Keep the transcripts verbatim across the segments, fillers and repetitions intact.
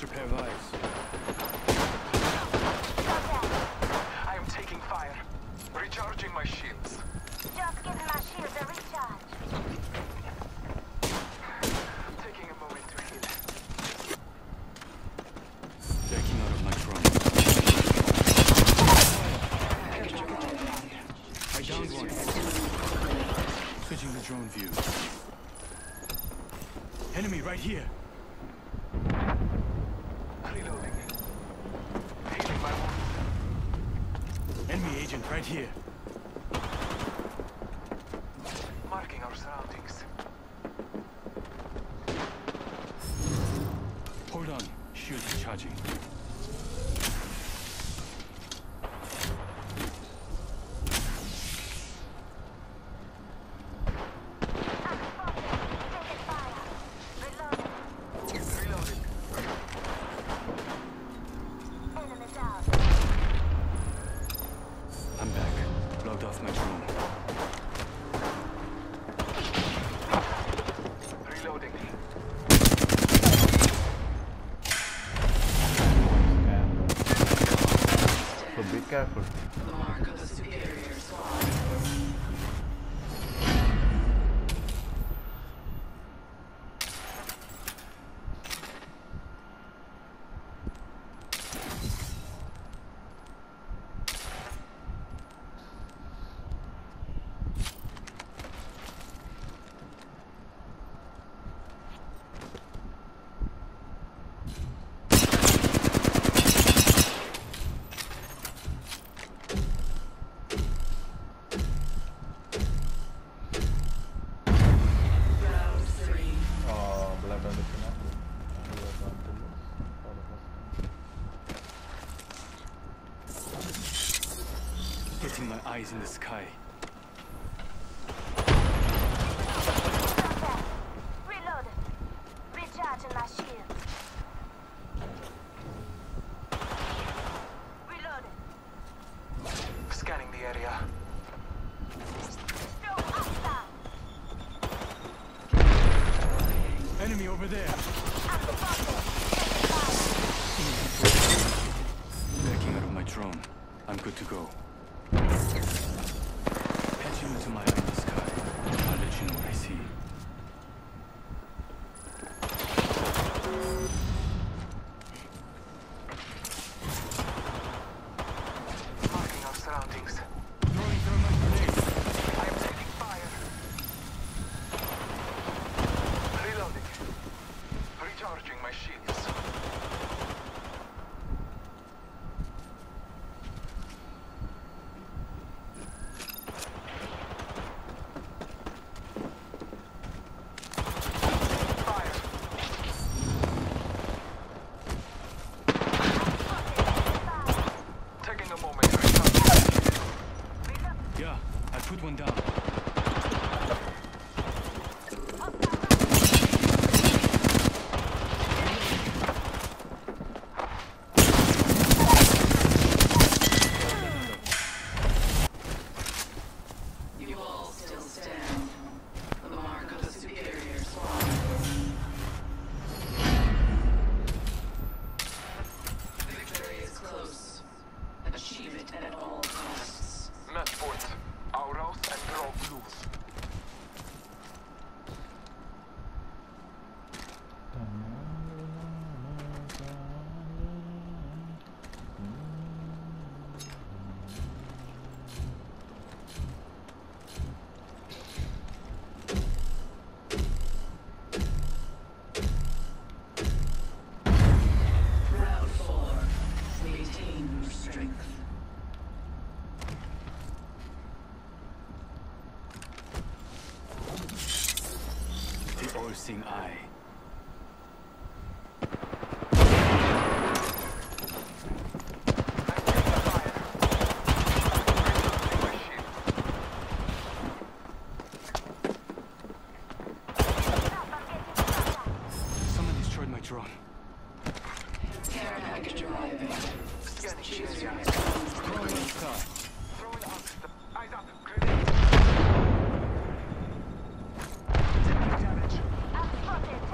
extra pair of eyes. I am taking fire. Recharging my shields. Just give my shields a recharge. Taking a moment to heal. Backing out of my drone. I downed one. Switching the drone view. Enemy right here. Reloading. Healing my wounds. Enemy agent right here. Marking our surroundings. Hold on. Shield recharging. Reloading. Enemy down. I'm back. Logged off my drone. Reloading. So be careful. The mark of the superior squad. Round three. Oh, blood on the canal. Getting my eyes in the sky. Reload. Recharging my shield. Reloading. Scanning the area. Throw hostile. Enemy over there. At the bottom. Taking fire. Backing out of my drone. I'm good to go. Patching into my eye in the sky. I'll let you know what I see. Marking our surroundings. Throwing thermite grenade. I am taking fire. Reloading. Recharging my shields. Fire. Taking a moment to recharge. Yeah, I put one down. You all still stand. The mark of the superior squad. Victory is close. Achieve it at all costs. Match point. Auros and draw blues. Round four. Maintain your strength. The all-seeing eye. Someone destroyed my drone. Care package arriving. Scanning Choose the your area. response. Throwing on sky. Throwing out. Eyes up. Grenade. Taking damage. I'm spotted.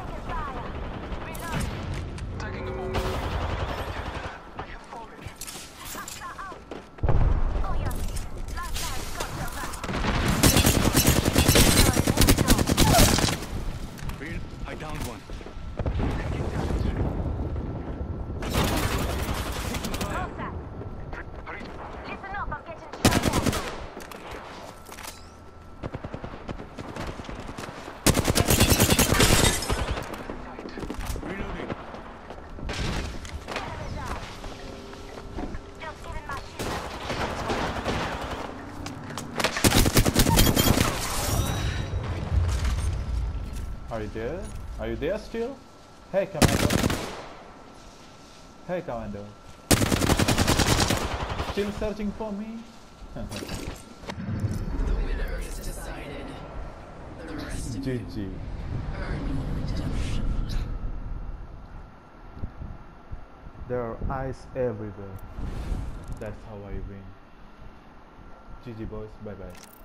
Are you there? Are you there still? Hey, Commando. Hey, Commando. Still searching for me? The winner is decided. The rest of G you G. earn your redemption. There are eyes everywhere. That's how I win. G G boys, bye bye.